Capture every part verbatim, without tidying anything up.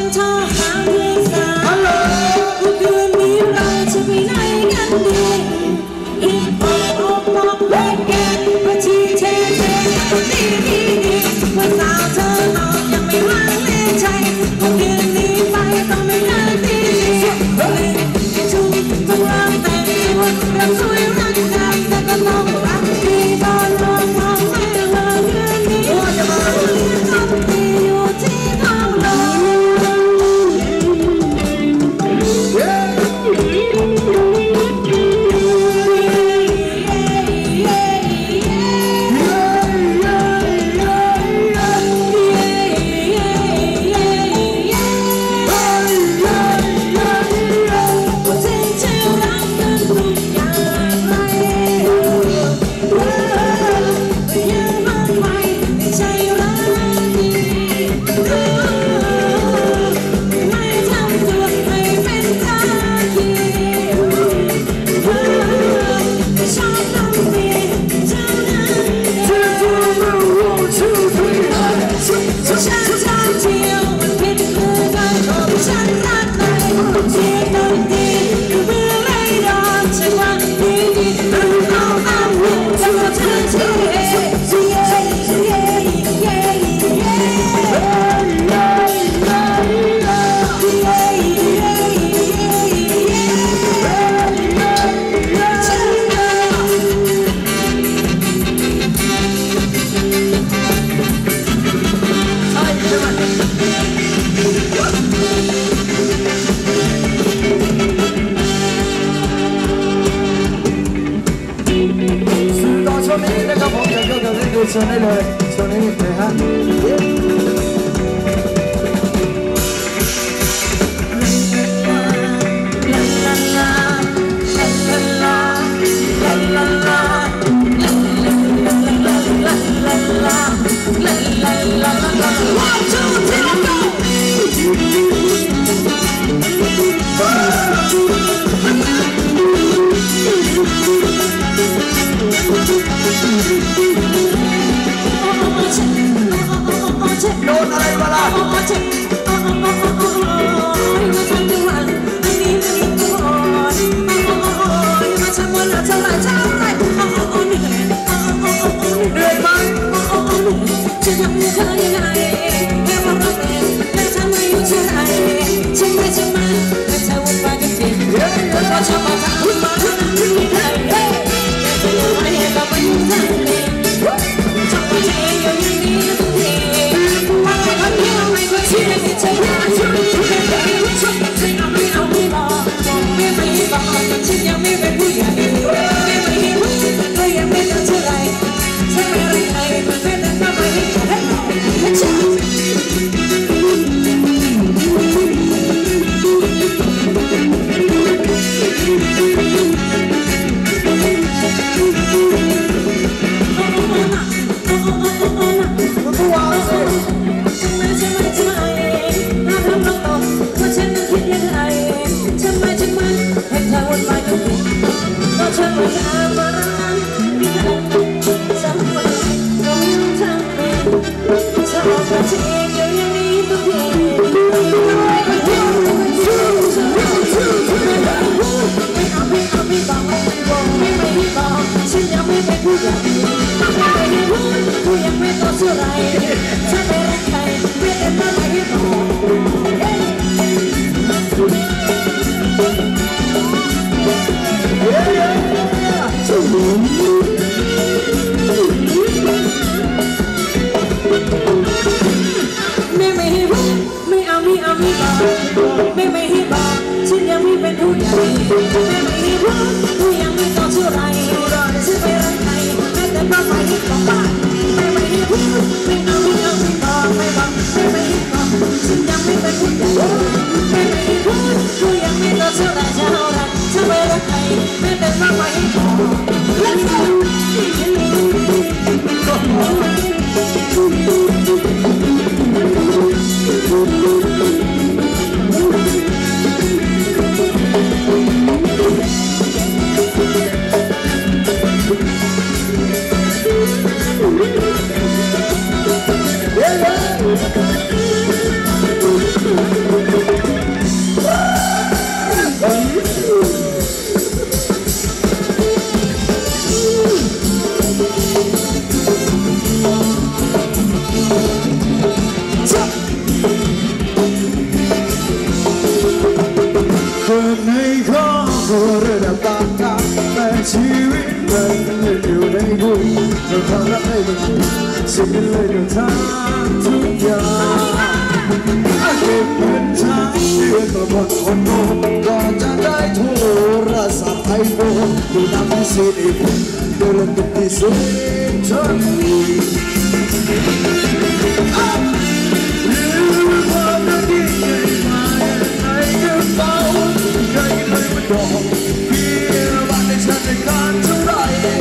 ส่วนนี้เลยส่วนนี้เลยฮะโดนอะไรมาล่ะเหนื่อยไหมจะทำเธอยังไงแค่ว่าเราเป็นและทำให้อยู่เท่าไรใช่ไหมใช่ไหมแต่เธอวุ่นวายกันจริงแต่พอชอบมาทำคุณมาทั้งนั้นไม่ได้แต่เธอยังไม่ให้เราไปอยู่ทางนี้ชอบมาเทอยู่อย่างนี้ทุกทีว่าใครคนเดียวไม่ควรที่จะใจร้ายช่วยช่วยไม่ช่วยฉันเอาไม่เอาไม่บอกไม่ไม่บอกฉันยังไม่เป็นผู้ใหญ่ไม่ไม่รู้ก็ยังไม่ต้องเท่าไรฉันไม่รักใครมันไม่ได้ทำให้ใครให้ฉันฉันยังไม่เป็นผู้ใหญ่ไม่รู้กูยังไม่โตเท่าไรฉันไม่รักใครไม่ได้มาไม่บอกไม่ไม่รู้ไม่เอาไม่เอาไม่บอกไม่ไม่ให้บอกฉันยังไม่เป็นผู้ใหญ่ไม่ไม่รู้กูยังไม่โตเท่าไรฉันไม่รักใครไม่ได้มาไม่บอกไม่ไม่รู้ไม่เอาไม่เอาไม่บอกไม่บอกไม่ไม่ให้บอกฉันยังไม่เป็นผู้ใหญ่ไม่ไม่รู้กูยังไม่โตเท่าไรเท่าไรฉันไม่รักใครไม่ได้มาไม่บอก Let's go ชีวิตมันอยู่ในบุญเราทำได้ไม่ถูกสิ่งเลยเราทำทุกอย่างเก็บเงินใช้เดือนมาหมดคนโตก่อนจะได้โทรศัพท์ไอโฟนดูน้ำพิเศษอีกเดินติดที่สุดทั้งนี้ความรักยิ่งใหญ่มาในกระเป๋าใครเลยมาบอกพี่ว่าในฉันในการเท่าไรเธ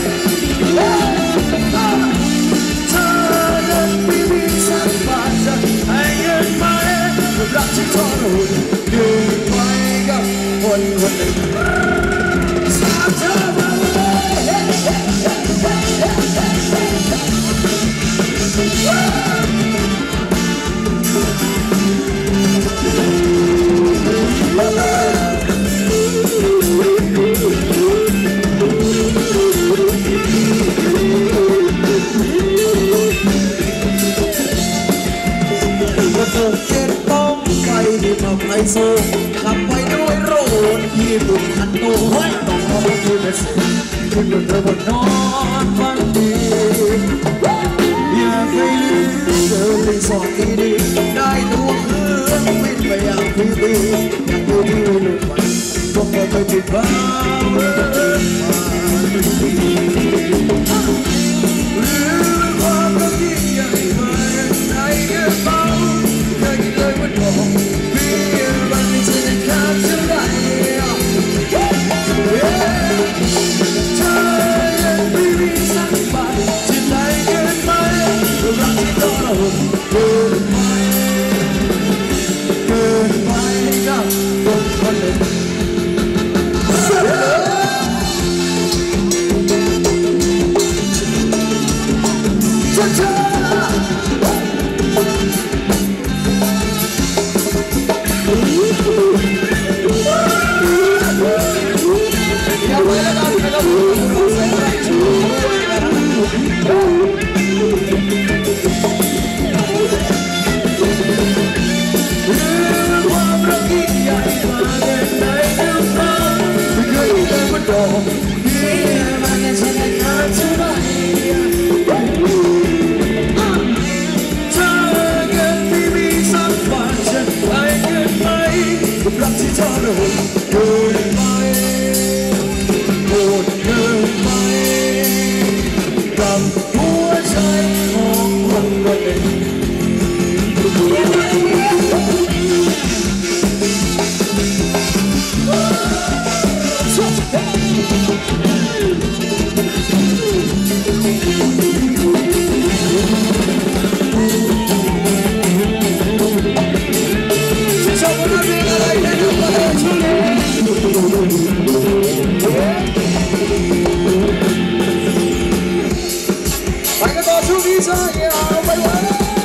อนั้นไม่มีสักบาทจะให้เงินมารักที่ทรหดอยู่ไปกับคนคนหนึ่งสามเธอมาเก็บต้องไปที่มาไพโซขับไปด้วยรถญี่ปุ่นคันโตต้องเอาที่เป็นสิ่งที่เป็นเธอบนนอนฝันดีอยากให้ลืมเดินในซอยดีได้ตัวเครื่องไม่ไปอย่างพี่ดีอยากดูที่ไม่หลุดไปก็ไม่ไปติดบ้าเมื่อมาหรือความรักยิ่งใหญ่มาในกระเป๋าเลยวันบอกพี่รักไม่ใช่ในคำเท่าไรเธอยังไม่มีสักบาทที่ไหนเกินไปรักที่ทรหดเกินไปเกินไปกับคนคนหนึ่งรักที่ทรหดเกินไปโหดเกินไปกับหัวใจของคนคนหนึ่งไปกันต่อช่วงนี้จ้าอย่าเอาไปไว้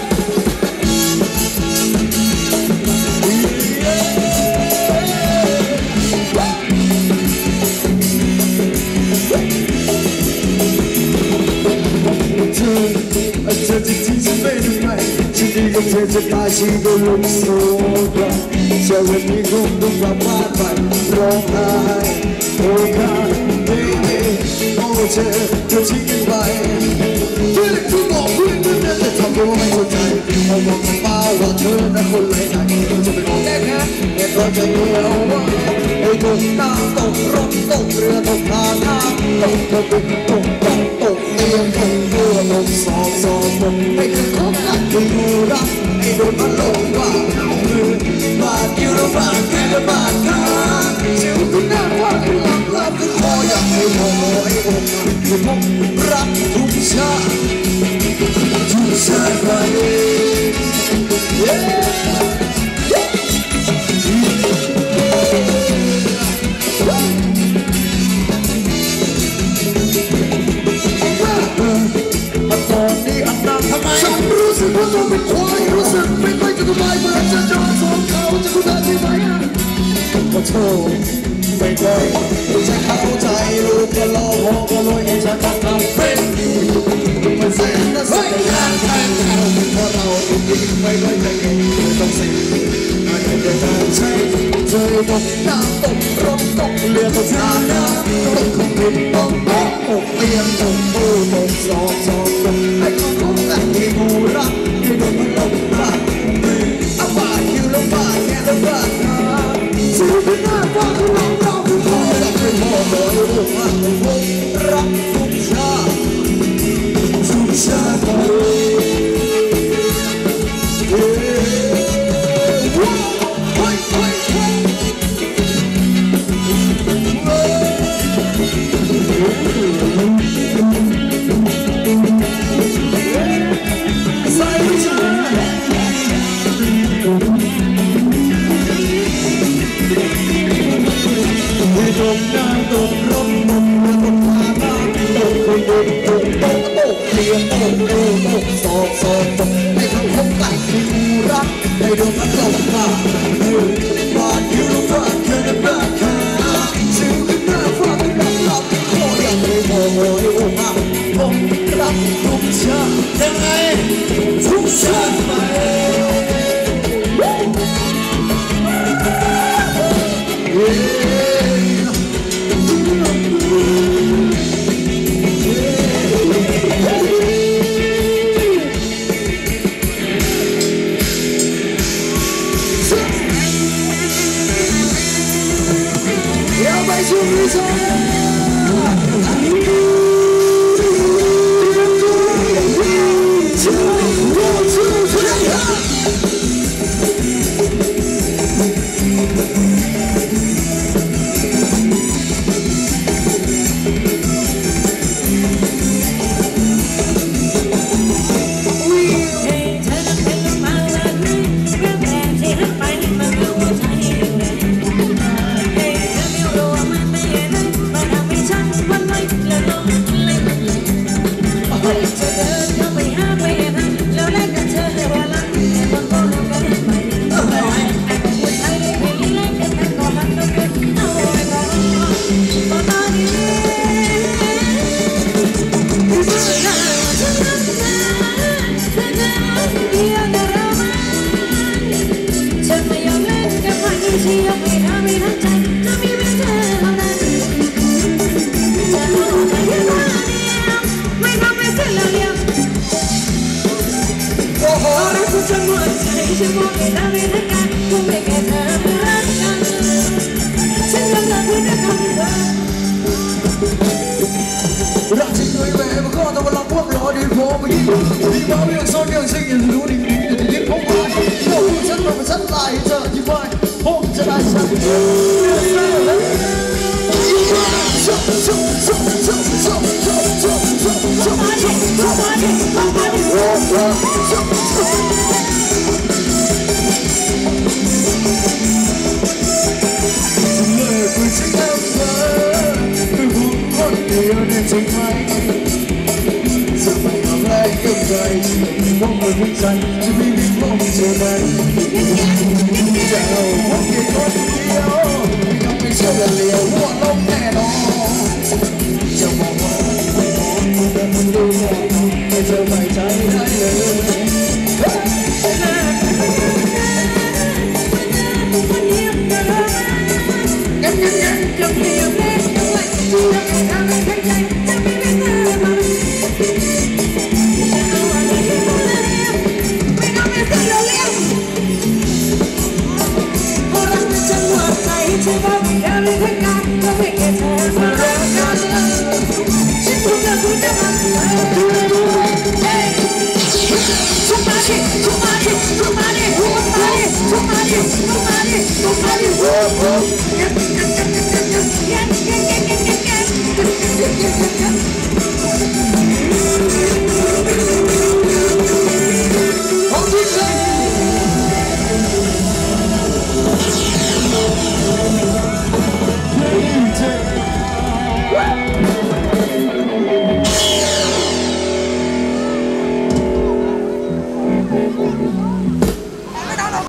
เธอเธอจะทิ้งฉันไปทำไมฉันดีกับเธอจะตายชีวิตก็ลุกโซ่กันเช้าวันนี้คงต้องกลับบ้านไปร้องไห้โอ้ค่ะเฮ้ยโอ้เธอเธอทิ้งกันไปเพื่อนที่บอกเพื่อนเพื่อนแต่ทำตัวไม่เข้าใจเขาบอกกับป้าว่าเธอนั้นคนไรไหนเราจะไปมองแก้แค้นแต่เราจะเมื่อว่าไอ้ตกน้ำตกรถตกเรือตกทางน้ำตกตกตกตกตกเตียงตกเรือตกสอบสอบตกไอ้คือของรักคือผู้รักไอ้โดนมันหลงว่าคือบาดอยู่ระหว่างคือบาดขาสิวที่หน้าว่าคือหลับหลับคือคออยากให้พอไอ้อกคือพบรักทุกชาติทุกชาติไปรู้สึกว่าตัวเป็นควายรู้สึกไม่ค่อยจะสบายเมื่อจะจอดสองเขาจะกูได้ที่ไหนขอโทษไม่ได้ใช้เข้าใจลูกก็รอพอก็ลอยให้ฉันทำทำเป็นมันแสนน่าสงสารแทนเราเพราะเราจริงไม่ค่อยจะเก่งต้องสิ่งมันจะทำใช้เธอตกน้ำตกรถตกเรือตกทางน้ำตกของคิดต้องบอกอกเตียงต้องโอ้ต้องสอบสอบต้องให้เขาคบกันที่กูรักที่โดนมันหลงรักอาบ้าคิวแล้วบ้าแค่แล้วบ้านะสิ่งที่น่าฟังเราเราคือพ่อและคือพ่อหน่อยรู้ว่าผมรักทุกชาติทุกชาติให้ดูมันหลงมาบาดอยู่แล้วบ้าแค่นั้นบ้าแค่สิ่งที่น่าฟังรักรักขออย่างไม่พอโอ้ยโอ้มาผมรักทุกชาติยังไงทุกชาติไปรักจริงเลยแม่มันก็แต่ว่าเราพวกรอดีพอไปยิ่งดีมาเรื่องซ้อนเรื่องสิ่งอย่างรู้ดีดีแต่ยิ่งผมไปโอ้ฉันมาเป็นฉันลายเธอที่ไปผมจะได้สักเรื่องเรื่องเรื่องชอบชอบชอบชอบชอบชอบชอบชอบชอบชอบชอบชอบชอบจริงไหมจะไม่ทำอะไรกับใครมองไปหัวใจจะไม่มีมองเธอไหมจะเอาพวกเดียวคนเดียวไม่ต้องไปเชื่อเลี้ยวหัวลงแน่นอนจะมองว่าไม่มองแต่มันดูมองให้เธอไม่ใจได้เลยงั้นงั้นงั้นจะเพียงแค่ด้วยจะไม่ทำให้ใครใจจะไม่เป็นเธอมาจะเอาอะไรที่พูดเลี้ยวไม่ต้องไปเสียเลี้ยวพอรักมันจะหมดใจใช่ป่ะไม่ได้ไม่ทั้งการก็ไม่แค่เธอมารักกันฉันพูดแล้วพูดจะมาดูดูเฮ้ยทุกมาดิทุกมาดิทุกมาดิทุกมาดิทุกมาดิทุกมาดิทุกมาดิโอ้โห